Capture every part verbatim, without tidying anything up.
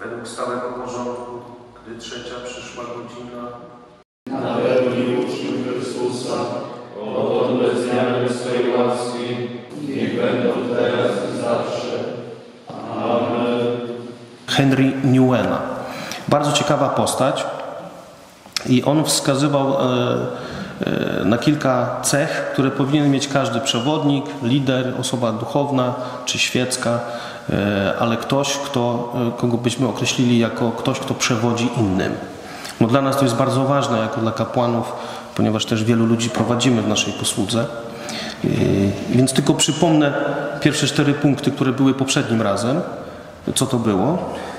według stałego porządku, gdy trzecia przyszła godzina. Napełnij uczniów Chrystusa, odtąd bez zmiany swej łaski, niech będą teraz i zawsze. Amen. Henry Newena. Bardzo ciekawa postać i on wskazywał na kilka cech, które powinien mieć każdy przewodnik, lider, osoba duchowna czy świecka, ale ktoś, kto, kogo byśmy określili jako ktoś, kto przewodzi innym. No dla nas to jest bardzo ważne, jako dla kapłanów, ponieważ też wielu ludzi prowadzimy w naszej posłudze. Więc tylko przypomnę pierwsze cztery punkty, które były poprzednim razem. Co to było?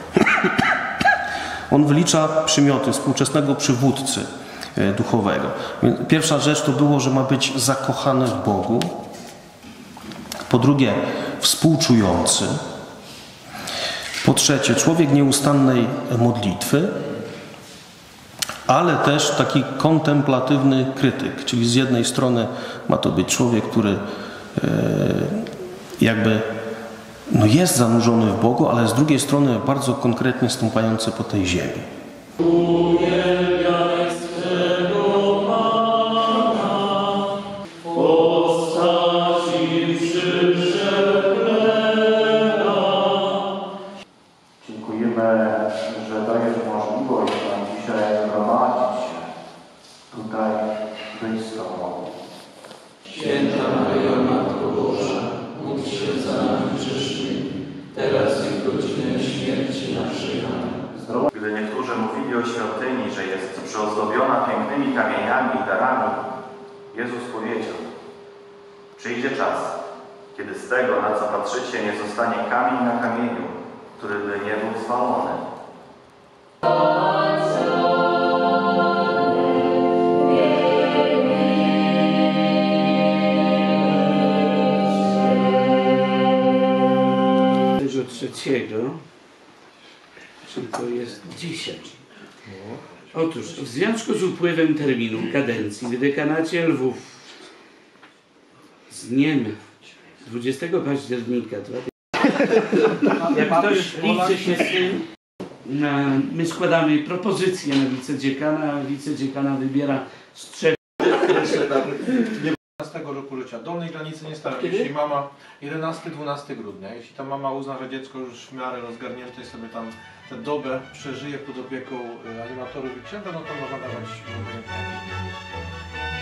On wylicza przymioty współczesnego przywódcy duchowego. Pierwsza rzecz to było, że ma być zakochany w Bogu. Po drugie, współczujący. Po trzecie, człowiek nieustannej modlitwy, ale też taki kontemplatywny krytyk, czyli z jednej strony ma to być człowiek, który jakby no jest zanurzony w Bogu, ale z drugiej strony bardzo konkretnie stąpający po tej ziemi. Dziękujemy, że dajesz możliwość nam dzisiaj gromadzić się tutaj, być z Tobą. Święta Maryjo, Matko Boża, módl się za nami grzesznymi, teraz i w godzinę śmierci naszej. Amen. Gdy niektórzy mówili o świątyni, że jest przyozdobiona pięknymi kamieniami i darami, Jezus powiedział: przyjdzie czas, kiedy z tego, na co patrzycie, nie zostanie kamień na kamieniu, który by nie był zwalony. Trzeciego, czyli to jest dzisiaj. Otóż w związku z upływem terminu kadencji w dekanacie Lwów z dniem dwudziestego października jak ktoś liczy się z tym, my składamy propozycję na wicedziekana, a wicedziekana wybiera z trzech. jedenastego rokulecia. Dolnej granicy nie stawiam. Jeśli mama jedenastego dwunastego grudnia, jeśli ta mama uzna, że dziecko już w miarę rozgarnięte i sobie tam tę dobę przeżyje pod opieką animatorów i księdza, no to można dawać.